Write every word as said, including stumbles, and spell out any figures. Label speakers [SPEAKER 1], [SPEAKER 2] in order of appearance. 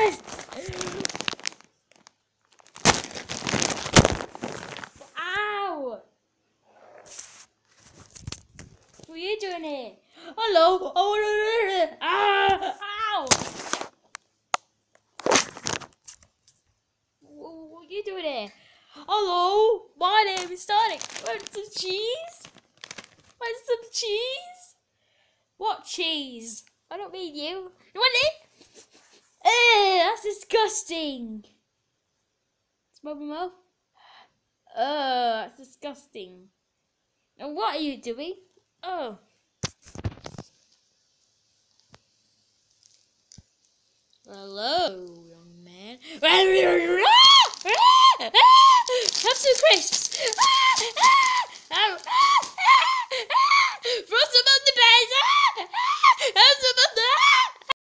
[SPEAKER 1] Ow! What are you doing here? Hello? Oh, ah! Ow! What are you doing here? Hello? My name is Sonicx. Want some cheese? Want some cheese? What cheese? I don't mean you. You want it? Eh, that's disgusting. Smell my mouth. Oh, that's disgusting. And what are you doing? Oh. Hello, young man. Have some crisps.